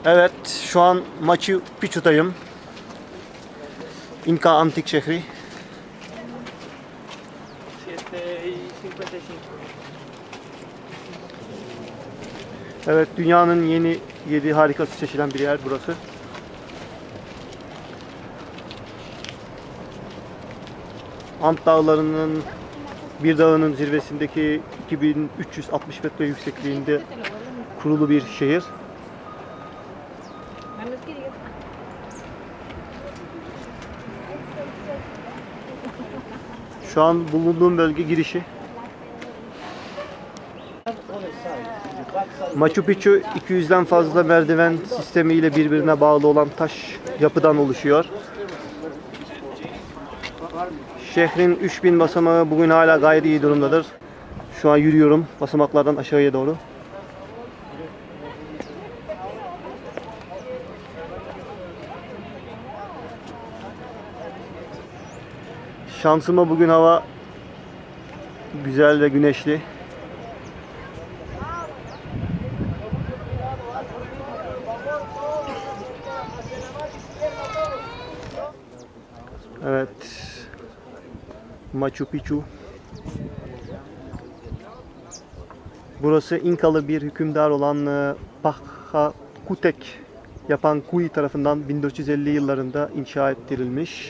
Evet, şu an Machu Picchu'dayım. İnka Antik Şehri. Evet, dünyanın yeni 7 harikası seçilen bir yer burası. Ant Dağları'nın bir dağının zirvesindeki 2360 metre yüksekliğinde kurulu bir şehir. Şu an bulunduğum bölge girişi. Machu Picchu 200'den fazla merdiven sistemiyle birbirine bağlı olan taş yapıdan oluşuyor. Şehrin 3000 basamağı bugün hala gayet iyi durumdadır. Şu an yürüyorum basamaklardan aşağıya doğru. Şansıma bugün hava güzel ve güneşli. Evet. Machu Picchu. Burası İnkalı bir hükümdar olan Pachakutek Yapankuy tarafından 1450 yıllarında inşa ettirilmiş.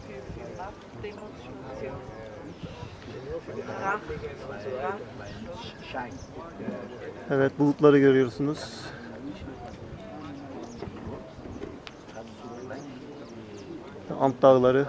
Evet, bulutları görüyorsunuz. Ant Dağları.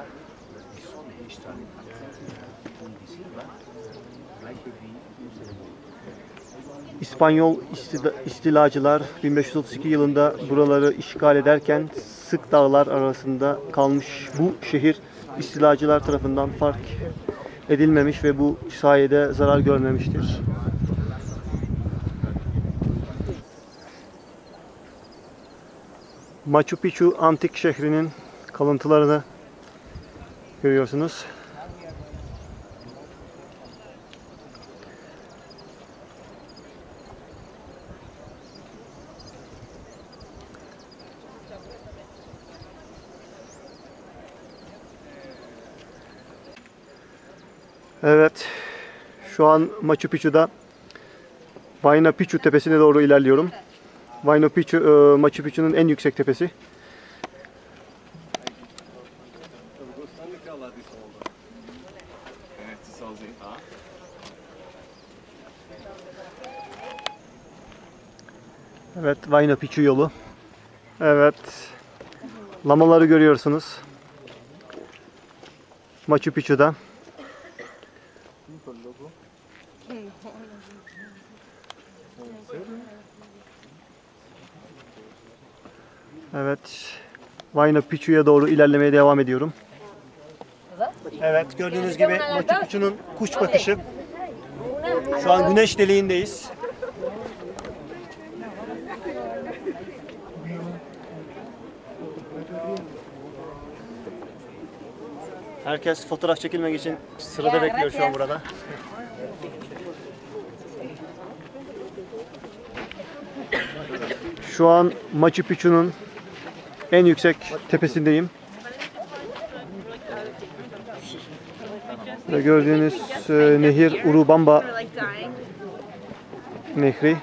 İspanyol istilacılar 1532 yılında buraları işgal ederken sık dağlar arasında kalmış bu şehir istilacılar tarafından fark edilmemiş ve bu sayede zarar görmemiştir. Machu Picchu antik şehrinin kalıntılarını görüyorsunuz. Evet, şu an Machu Picchu'da Huayna Picchu tepesine doğru ilerliyorum. Huayna Picchu, Machu Picchu'nun en yüksek tepesi. Evet, Huayna Picchu yolu. Evet, lamaları görüyorsunuz. Machu Picchu'da. Evet, Huayna Picchu'ya doğru ilerlemeye devam ediyorum. Evet, gördüğünüz gibi Machu Picchu'nun kuş bakışı. Şu an güneş deliğindeyiz. Herkes fotoğraf çekilmek için sırada bekliyor şu an burada. Şu an Machu Picchu'nun en yüksek tepesindeyim. Ve gördüğünüz nehir Urubamba Nehri.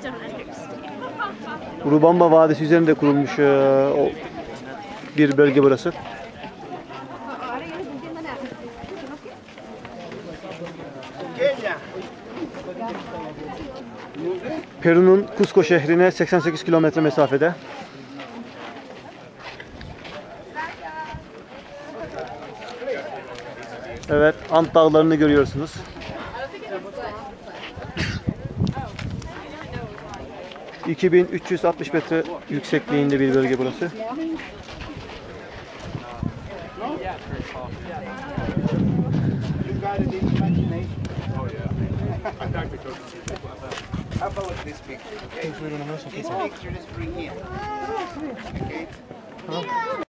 Urubamba Vadisi üzerinde kurulmuş bir bölge burası. Peru'nun Cusco şehrine 88 kilometre mesafede. Evet, Ant Dağları'nı görüyorsunuz. ...2360 metre yüksekliğinde bir bölge burası. How about this picture? Okay? This picture is free here. Okay?